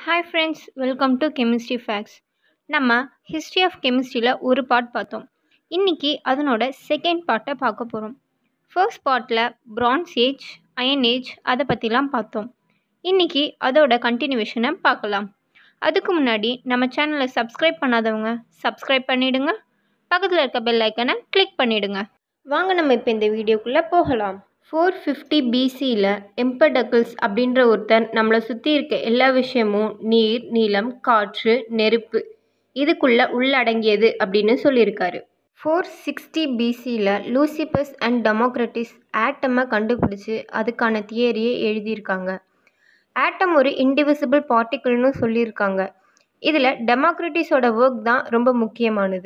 Hi friends, welcome to chemistry facts. நம்ம history of கெமிஸ்ட்ரியில் ஒரு பார்ட் பார்த்தோம். இன்றைக்கி அதனோட செகண்ட் பார்ட்டை பார்க்க போகிறோம். ஃபர்ஸ்ட் பார்ட்டில் பிரான்ஸ் ஏஜ், அயன் ஏஜ் அதை பற்றிலாம் பார்த்தோம். இன்றைக்கி அதோட கண்டினியூவேஷனை பார்க்கலாம். அதுக்கு முன்னாடி நம்ம சேனலை சப்ஸ்கிரைப் பண்ணாதவங்க சப்ஸ்கிரைப் பண்ணிவிடுங்க. பக்கத்தில் இருக்க பெல் ஐக்கனை கிளிக் பண்ணிவிடுங்க. வாங்க நம்ம இப்போ இந்த வீடியோக்குள்ளே போகலாம். 450 பிசியில் எம்படக்கிள்ஸ் அப்படின்ற ஒருத்தர் நம்மளை சுற்றி இருக்க எல்லா விஷயமும் நீர், நிலம், காற்று, நெருப்பு இதுக்குள்ளே உள்ளடங்கியது அப்படின்னு சொல்லியிருக்காரு. 460 பிசியில் லூசிபஸ் அண்ட் டெமோக்ரட்டிஸ் ஆட்டமை கண்டுபிடிச்சி அதுக்கான தியரியை எழுதியிருக்காங்க. ஆட்டம் ஒரு இன்டிவிசிபிள் பார்ட்டிக்கிள்னு சொல்லியிருக்காங்க. இதில் டெமோக்ரட்டிஸோட ஒர்க் தான் ரொம்ப முக்கியமானது.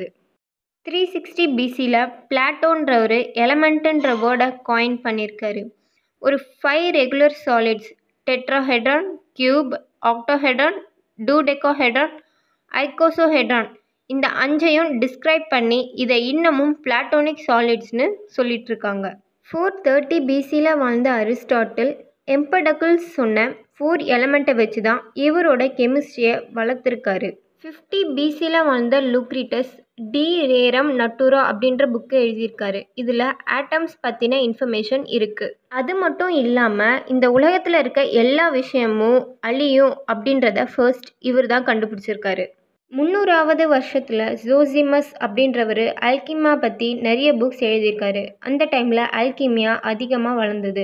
360 பிசியில் பிளாட்டோன்ற ஒரு எலமெண்ட்டுன்ற வேர்டை காயின் பண்ணியிருக்காரு. ஒரு 5 regular solids tetrahedron, cube, octahedron, dodecahedron, icosahedron இந்த 5ஐயும் டிஸ்கிரைப் பண்ணி இதை இன்னமும் பிளாட்டோனிக் சாலிட்ஸ்னு சொல்லிட்டு இருக்காங்க. 430 பிசியில் வாழ்ந்த அரிஸ்டாட்டில் எம்படக்கிள்ஸ் சொன்ன 4 எலமெண்ட்டை வச்சு தான் இவரோட கெமிஸ்ட்ரியை வளர்த்துருக்காரு. 50 பிசியில் வாழ்ந்த லூக்ரிட்டஸ் டி ரேரம் நட்டூரா அப்படின்ற புக்கு எழுதியிருக்காரு. இதில் ஆட்டம்ஸ் பற்றின இன்ஃபர்மேஷன் இருக்குது. அது மட்டும் இல்லாமல் இந்த உலகத்தில் இருக்க எல்லா விஷயமும் அழியும் அப்படின்றத ஃபர்ஸ்ட் இவர் தான் கண்டுபிடிச்சிருக்காரு. 300வது வருஷத்தில் ஜோசிமஸ் அப்படின்றவர் அல்கிமா பற்றி நிறைய புக்ஸ் எழுதியிருக்காரு. அந்த டைமில் அல்கிமியா அதிகமாக வளர்ந்தது.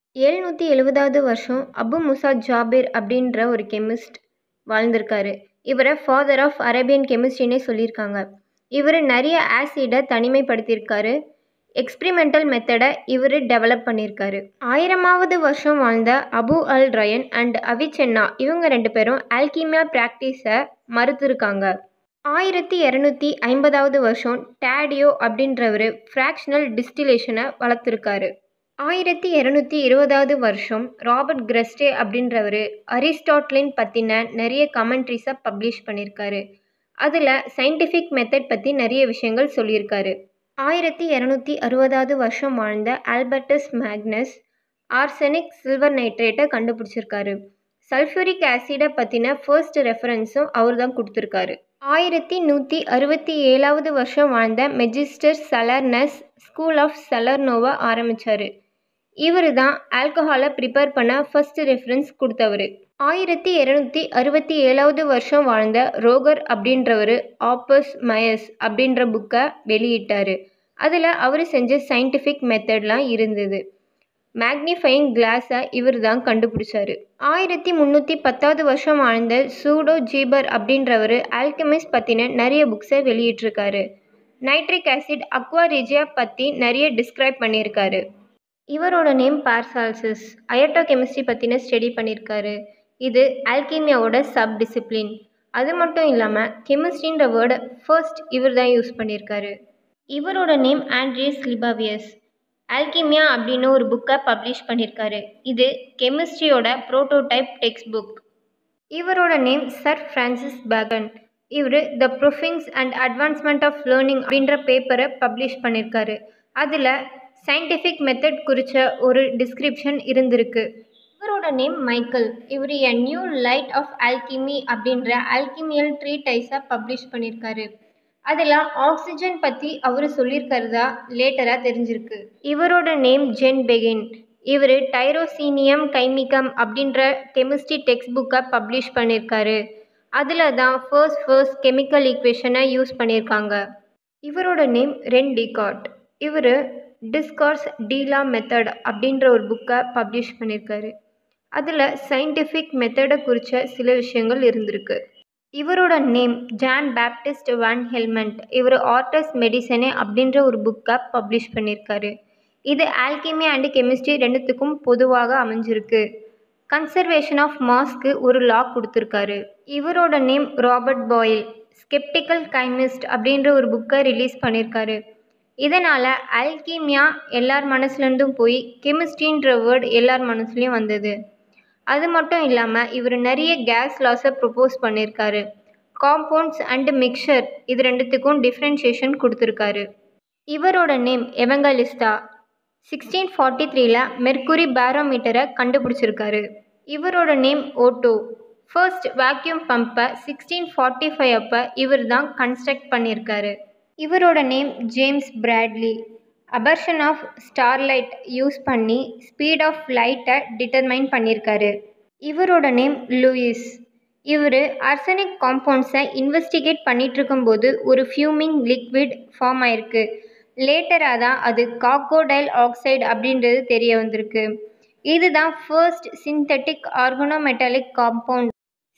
770வது வருஷம் அபு முசா ஜாபிர் அப்படின்ற ஒரு கெமிஸ்ட் வாழ்ந்திருக்காரு. இவரை ஃபாதர் ஆஃப் அரேபியன் கெமிஸ்ட்ரினே சொல்லியிருக்காங்க. இவர் நிறைய ஆசிடை தனிமைப்படுத்தியிருக்காரு. எக்ஸ்பிரிமெண்டல் மெத்தடை இவர் டெவலப் பண்ணியிருக்காரு. 1000வது வருஷம் வாழ்ந்த Abu al Rayhan and Avicenna இவங்க 2 பேரும் ஆல்கிமியா ப்ராக்டிஸை மறுத்திருக்காங்க. 1250வது வருஷம் டாடியோ அப்படின்றவர் ஃப்ராக்ஷனல் டிஸ்டிலேஷனை வளர்த்துருக்காரு. 1220வது வருஷம் ராபர்ட் கிரஸ்டே அப்படின்றவர் அரிஸ்டாட்டிலின் பற்றின நிறைய கமெண்ட்ரிஸை பப்ளிஷ் பண்ணியிருக்காரு. அதில் சயின்டிஃபிக் மெத்தட் பற்றி நிறைய விஷயங்கள் சொல்லியிருக்காரு. 1260வது வருஷம் வாழ்ந்த ஆல்பர்டஸ் மேக்னஸ் ஆர்சனிக் சில்வர் நைட்ரேட்டை கண்டுபிடிச்சிருக்காரு. சல்ஃபியூரிக் ஆசிடை பற்றின ஃபர்ஸ்ட் ரெஃபரன்ஸும் அவர் தான் கொடுத்துருக்காரு. 1167வது வருஷம் வாழ்ந்த மெஜிஸ்டர் சலர்னஸ் ஸ்கூல் ஆஃப் சலர்னோவை ஆரம்பித்தார். இவர் தான் ஆல்கஹாலை ப்ரிப்பேர் பண்ண ஃபர்ஸ்ட் ரெஃபரன்ஸ் கொடுத்தவர். 1267வது வருஷம் வாழ்ந்த ரோகர் அப்படின்றவர் ஆப்பஸ் மயஸ் அப்படின்ற புக்கை வெளியிட்டார். அதில் அவர் செஞ்ச சயின்டிஃபிக் மெத்தட்லாம் இருந்தது. மேக்னிஃபையிங் கிளாஸை இவர் தான் கண்டுபிடிச்சார். 1310வது வருஷம் வாழ்ந்த சூடோ ஜீபர் அப்படின்றவர் ஆல்கெமிஸ்ட் பற்றின நிறைய புக்ஸை வெளியிட்டிருக்காரு. நைட்ரிக் ஆசிட் அக்வாரிஜியா பற்றி நிறைய டிஸ்கிரைப் பண்ணியிருக்காரு. இவரோட நேம் பார்சால்சஸ். அயட்டோ கெமிஸ்ட்ரி பற்றின ஸ்டடி பண்ணியிருக்காரு. இது ஆல்கிமியாவோட சப் டிசிப்ளின். அது மட்டும் இல்லாமல் கெமிஸ்ட்ரின்ற வேர்டை ஃபர்ஸ்ட் இவர் தான் யூஸ் பண்ணியிருக்காரு. இவரோட நேம் ஆண்ட்ரியஸ் லிபாவியஸ். ஆல்கிமியா அப்படின்னு ஒரு புக்கை பப்ளிஷ் பண்ணியிருக்காரு. இது கெமிஸ்ட்ரியோட ப்ரோட்டோடைப் டெக்ஸ்ட் புக். இவரோட நேம் சர் ஃப்ரான்சிஸ் பேக்கன். இவர் the proficience and advancement of learning அப்படின்ற பேப்பரை பப்ளிஷ் பண்ணியிருக்காரு. அதில் சயின்டிஃபிக் மெத்தட் குறித்த ஒரு டிஸ்கிரிப்ஷன் இருந்திருக்கு. இவரோட நேம் மைக்கேல். இவர் a new light of alchemy அப்படின்ற ஆல்கிமியல் ட்ரீடைஸை பப்ளிஷ் பண்ணியிருக்காரு. அதில் ஆக்சிஜன் பற்றி அவர் சொல்லியிருக்கிறதா லேட்டராக தெரிஞ்சிருக்கு. இவரோட நேம் ஜென் பெகின். இவர் டைரோசீனியம் கைமிகம் அப்படின்ற கெமிஸ்ட்ரி டெக்ஸ்ட் புக்கை பப்ளிஷ் பண்ணியிருக்காரு. அதில் தான் ஃபர்ஸ்ட் கெமிக்கல் ஈக்குவேஷனை யூஸ் பண்ணியிருக்காங்க. இவரோட நேம் ரென் டிகார்ட். இவர் டிஸ்கார்ஸ் டீலா மெத்தட் அப்படின்ற ஒரு புக்கை பப்ளிஷ் பண்ணியிருக்காரு. அதில் சயின்டிஃபிக் மெத்தடை குறித்த சில விஷயங்கள் இருந்திருக்கு. இவரோட name John Baptist van Helmont. இவர் ஆர்டஸ் மெடிசனே அப்படின்ற ஒரு புக்கை பப்ளிஷ் பண்ணியிருக்காரு. இது ஆல்கிமி அண்ட் கெமிஸ்ட்ரி ரெண்டுத்துக்கும் பொதுவாக அமைஞ்சிருக்கு. கன்சர்வேஷன் ஆஃப் மாஸ்க்கு ஒரு லா கொடுத்துருக்காரு. இவரோட name Robert Boyle. Sceptical chymist அப்படின்ற ஒரு புக்கை ரிலீஸ் பண்ணியிருக்காரு. இதனால் அல்கிமியா எல்லார் மனசுலேருந்தும் போய் கெமிஸ்ட்ரின்ற வேர்ட் எல்லார் மனசுலேயும் வந்தது. அது மட்டும் இல்லாமல் இவர் நிறைய கேஸ் லாஸை ப்ரொப்போஸ் பண்ணியிருக்காரு. காம்பவுண்ட்ஸ் அண்ட் மிக்சர் இது ரெண்டுத்துக்கும் டிஃப்ரென்ஷியேஷன் கொடுத்துருக்காரு. இவரோட நேம் எவங்கலிஸ்டா. 1643ல் மெர்க்குரி பேரோமீட்டரை கண்டுபிடிச்சிருக்காரு. இவரோட நேம் ஓட்டோ. ஃபர்ஸ்ட் வேக்யூம் பம்பை 1645 அப்போ இவர் தான் கன்ஸ்ட்ரக்ட் பண்ணியிருக்காரு. இவரோட name James Bradley. Aberration of starlight use பண்ணி ஸ்பீட் ஆஃப் லைட்டை டிட்டர்மைன் பண்ணியிருக்காரு. இவரோட நேம் லூயிஸ். இவர் ஆர்சனிக் காம்பவுண்ட்ஸை இன்வெஸ்டிகேட் பண்ணிட்டு இருக்கும்போது ஒரு ஃபியூமிங் லிக்விட் ஃபார்ம் ஆயிருக்கு. லேட்டராக தான் அது கார்கோடைல் ஆக்சைடு அப்படின்றது தெரிய வந்திருக்கு. இதுதான் first synthetic organometallic compound.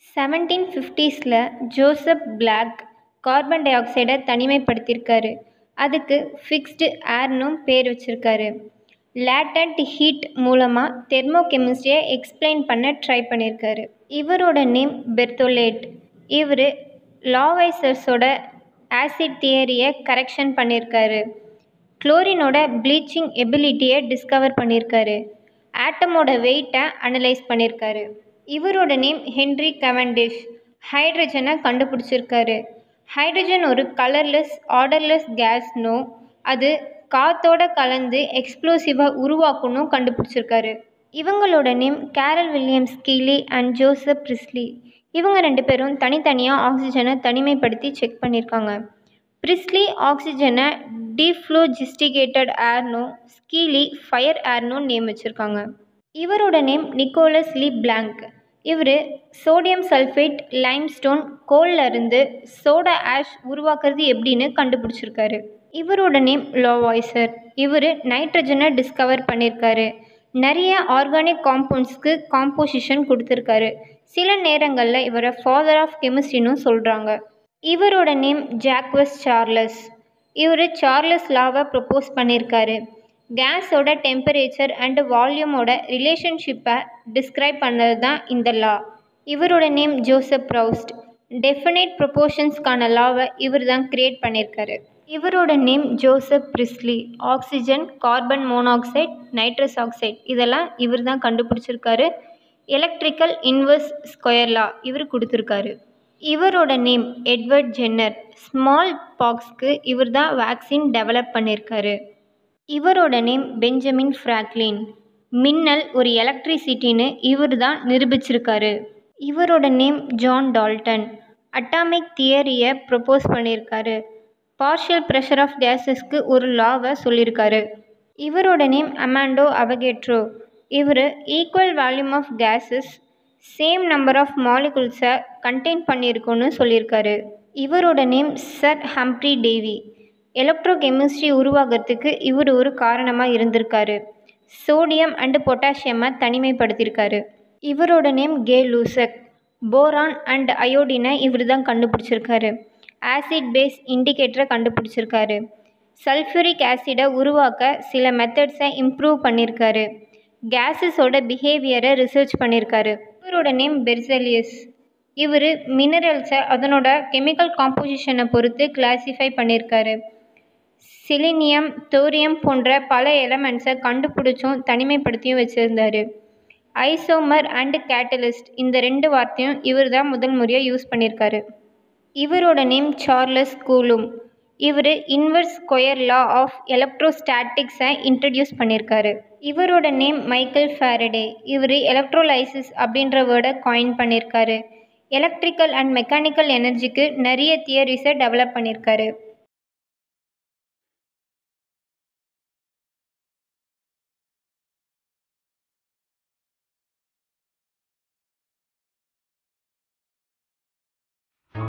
1750s Joseph Black carbon டை ஆக்சைடை தனிமைப்படுத்தியிருக்காரு. அதுக்கு ஃபிக்ஸ்டு ஏர்னும் பேர் வச்சிருக்காரு. லேட்டன்ட் ஹீட் மூலமாக தெர்மோகெமிஸ்ட்ரியை எக்ஸ்பிளைன் பண்ண ட்ரை பண்ணியிருக்காரு. இவரோட நேம் பெர்தோலேட். இவர் லாவைசர்ஸோட ஆசிட் தியரியை கரெக்ஷன் பண்ணியிருக்காரு. குளோரினோட ப்ளீச்சிங் எபிலிட்டியை டிஸ்கவர் பண்ணியிருக்காரு. ஆட்டமோட வெயிட்டை அனலைஸ் பண்ணியிருக்காரு. இவரோட நேம் ஹென்ரி கவண்டிஷ். ஹைட்ரஜனை கண்டுபிடிச்சிருக்காரு. ஹைட்ரஜன் ஒரு கலர்லெஸ் ஆர்டர்லெஸ் கேஸ்னோ அது காத்தோட கலந்து எக்ஸ்ப்ளோசிவாக உருவாக்கணும் கண்டுபிடிச்சிருக்காரு. இவங்களோட name Carl Williams Scheele and Joseph Priestley. இவங்க 2 பேரும் தனித்தனியாக ஆக்சிஜனை தனிமைப்படுத்தி செக் பண்ணியிருக்காங்க. பிரிஸ்லி ஆக்சிஜனை டீஃப்ளோஜிஸ்டிகேட்டட் ஏர்னோ, ஸ்கீலி ஃபயர் ஏர்னோ நேம் வச்சுருக்காங்க. இவரோட நேம் நிக்கோலஸ் லீ பிளாங்க். இவர் சோடியம் சல்ஃபேட் லைம்ஸ்டோன் கோல்ல இருந்து சோடா ஆஷ் உருவாக்குறது எப்படின்னு கண்டுபிடிச்சிருக்காரு. இவரோட நேம் லோவாய்சர். இவர் நைட்ரஜனை டிஸ்கவர் பண்ணியிருக்காரு. நிறைய ஆர்கானிக் காம்பவுண்ட்ஸ்க்கு காம்போசிஷன் கொடுத்துருக்காரு. சில நேரங்களில் இவரை ஃபாதர் ஆஃப் கெமிஸ்ட்ரின்னு சொல்கிறாங்க. இவரோட நேம் ஜாக்வஸ் சார்லஸ். இவர் சார்லஸ் லாவை ப்ரப்போஸ் பண்ணியிருக்காரு. கேஸோட டெம்பரேச்சர் அண்ட் வால்யூமோட ரிலேஷன்ஷிப்பை டிஸ்கிரைப் பண்ணது தான் இந்த லா. இவரோட நேம் ஜோசப் ப்ரௌஸ்ட். டெஃபினைட் ப்ரொபோர்ஷன்ஸ்க்கான லாவை இவர் தான் கிரியேட் பண்ணியிருக்காரு. இவரோட name Joseph Priestley. Oxygen, carbon monoxide, nitrous oxide இதெல்லாம் இவர் தான் கண்டுபிடிச்சிருக்காரு. எலக்ட்ரிக்கல் இன்வர்ஸ் ஸ்கொயர் லா இவர் கொடுத்துருக்காரு. இவரோட நேம் எட்வர்ட் ஜென்னர். ஸ்மால் பாக்ஸ்க்கு இவர் தான் வேக்சின் டெவலப் பண்ணியிருக்காரு. இவரோட நேம் பெஞ்சமின் ஃப்ராங்க்லின். மின்னல் ஒரு எலக்ட்ரிசிட்டின்னு இவர் தான் நிரூபிச்சிருக்காரு. இவரோட நேம் ஜான் டால்டன். அட்டாமிக் தியரியை ப்ரப்போஸ் பண்ணியிருக்காரு. பார்ஷியல் ப்ரெஷர் ஆஃப் கேஸஸ்க்கு ஒரு லாவை சொல்லியிருக்காரு. இவரோட நேம் அமாண்டோ அவகேட்ரோ. இவர் equal volume of gases same number of மாலிகுல்ஸை கண்டெயின் பண்ணியிருக்கோன்னு சொல்லியிருக்காரு. இவரோட name sir Humphry Davy. Electrochemistry உருவாகிறதுக்கு இவர் ஒரு காரணமாக இருந்திருக்காரு. சோடியம் அண்டு பொட்டாசியமை தனிமைப்படுத்தியிருக்காரு. இவரோட name Gay Lussac. Boron and அயோடினை இவர் தான் கண்டுபிடிச்சிருக்காரு. ஆசிட் பேஸ் இண்டிகேட்டரை கண்டுபிடிச்சிருக்காரு. சல்ஃபூரிக் ஆசிடை உருவாக்க சில மெத்தட்ஸை இம்ப்ரூவ் பண்ணியிருக்காரு. கேஸஸோட பிஹேவியரை ரிசர்ச் பண்ணியிருக்காரு. இவரோட நேம் பெர்செலியஸ். இவர் மினரல்ஸை அதனோட கெமிக்கல் காம்போசிஷனை பொறுத்து கிளாஸிஃபை பண்ணியிருக்காரு. செலினியம், தோரியம் போன்ற பல எலமெண்ட்ஸை கண்டுபிடிச்சும் தனிமைப்படுத்தியும் வச்சுருந்தார். ஐசோமர் அண்டு கேட்டலிஸ்ட் இந்த 2 வார்த்தையும் இவர் தான் முதல் முறையாக யூஸ் பண்ணியிருக்காரு. இவரோட நேம் சார்லஸ் கூலும். இவர் இன்வர்ஸ் ஸ்கொயர் லா ஆஃப் எலக்ட்ரோஸ்டாட்டிக்ஸை இன்ட்ரடியூஸ் பண்ணியிருக்காரு. இவரோட நேம் மைக்கேல் ஃபாரடே. இவர் எலக்ட்ரோலைசிஸ் அப்படின்ற வேர்டை காயின் பண்ணியிருக்காரு. எலக்ட்ரிக்கல் அண்ட் மெக்கானிக்கல் எனர்ஜிக்கு நிறைய தியரிஸை டெவலப் பண்ணியிருக்காரு.